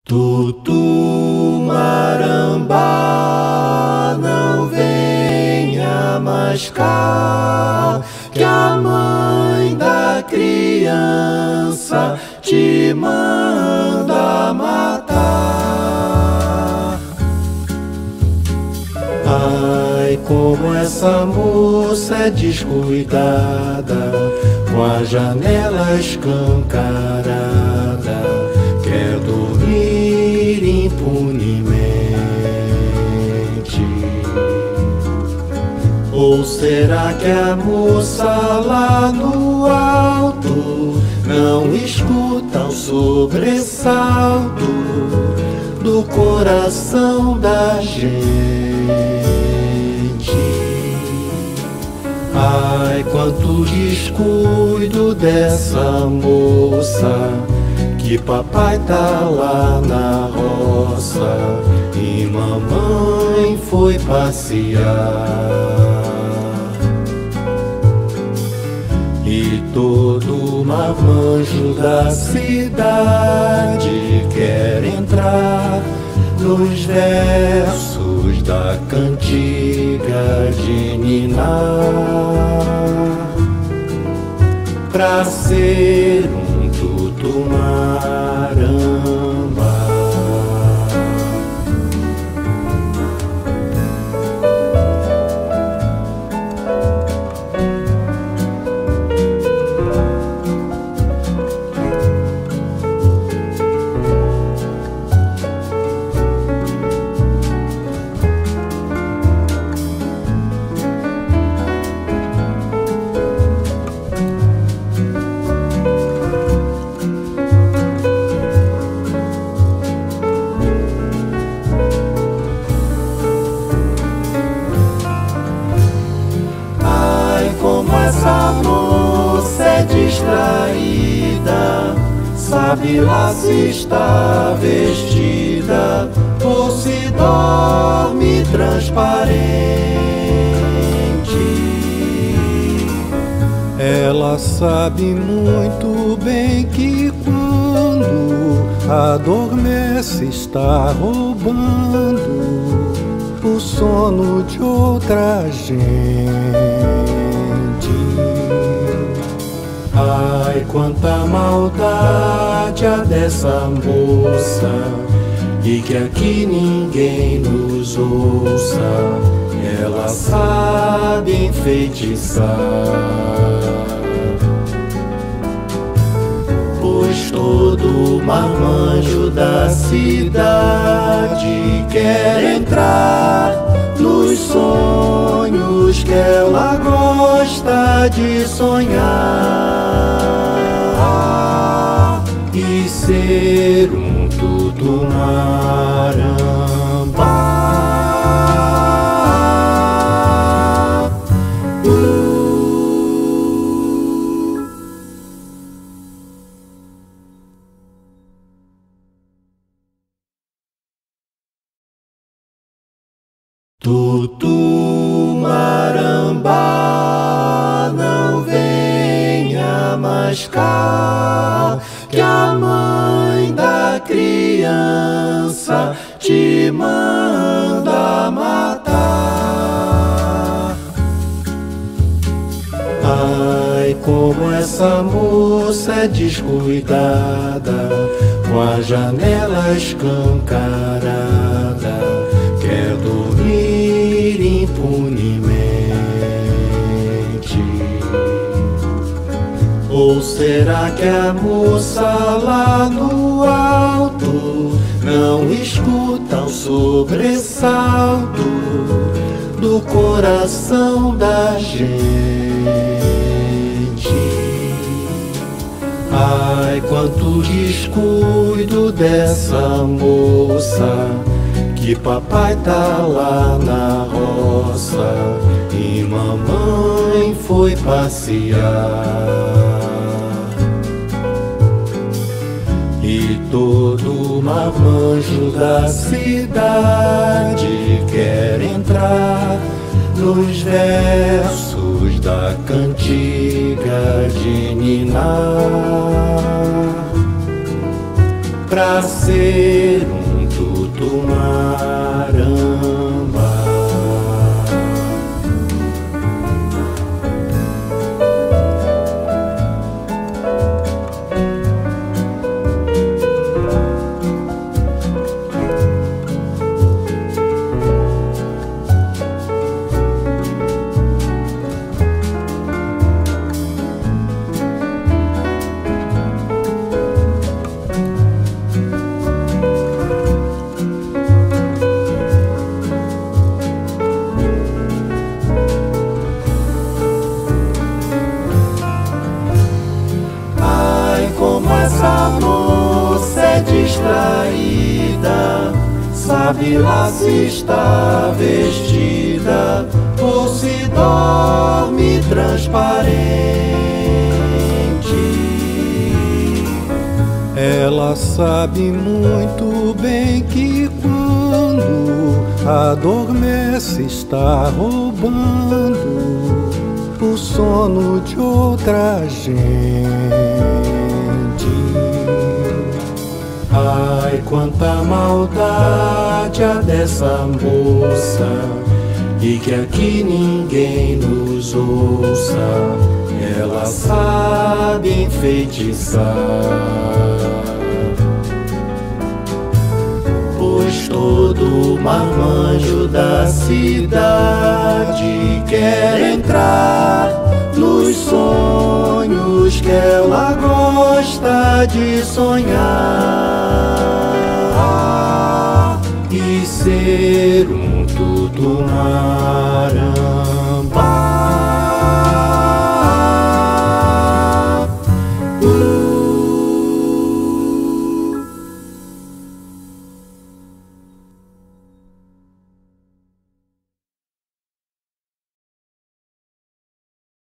Tutumarambá, não venha mais cá, que a mãe da criança te manda matar. Ai, como essa moça é descuidada, com a janela escancarada, quer dormir impunemente. Ou será que a moça lá no alto não escuta o sobressalto do coração da gente? Ai, quanto descuido dessa moça, que papai tá lá na roça e mamãe foi passear. E todo marmanjo da cidade quer entrar nos versos da cantiga de ninar, pra ser um tutumarambá. Essa moça é distraída, sabe lá se está vestida ou se dorme transparente. Ela sabe muito bem que quando adormece está roubando o sono de outra gente. Ai, quanta maldade há dessa moça, e que aqui ninguém nos ouça. Ela sabe enfeitiçar, pois todo marmanjo da cidade quer entrar nos sonhos que ela gosta de sonhar e ser um tutumarambá. Tutumarambá, não venha mais cá, que a mãe da criança te manda matar. Ai, como essa moça é descuidada, com a janela escancarada, quer dormir impunemente. Ou será que a moça lá no alto não escuta o sobressalto do coração da gente? Ai, quanto descuido dessa moça, que papai tá lá na roça e mamãe foi passear. E todo marmanjo da cidade quer entrar nos versos da cantiga de ninar, pra ser um tutumaramba. Essa moça é distraída, sabe lá se está vestida ou se dorme transparente. Ela sabe muito bem que quando adormece está roubando o sono de outra gente. Ai, quanta maldade há dessa moça, e que aqui ninguém nos ouça. Ela sabe enfeitiçar, pois todo marmanjo da cidade quer entrar nos sonhos que ela gosta de sonhar e ser um tutumar.